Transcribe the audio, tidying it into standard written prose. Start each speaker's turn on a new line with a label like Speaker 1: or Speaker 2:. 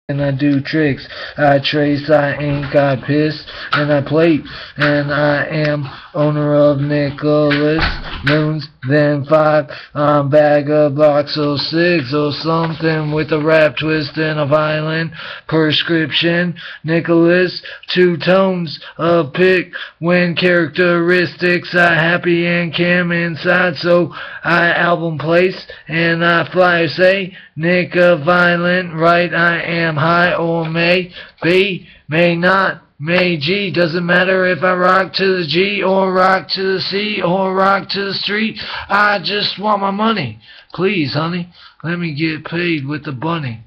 Speaker 1: and I do tricks. I trace, I ink, I piss, and I plate, and I am owner of Nicholas Moons. Then 5, bag of box 06 or something with a rap twist and a violin prescription. Nicholas, 2 tones of pick when characteristics I happy and cam inside, so I album place and I flyer say Nick violent, right? I am high or may be, may not, may G. Doesn't matter if I rock to the G or rock to the C or rock to the street. I just want my money. Please, honey, let me get paid with the bunny.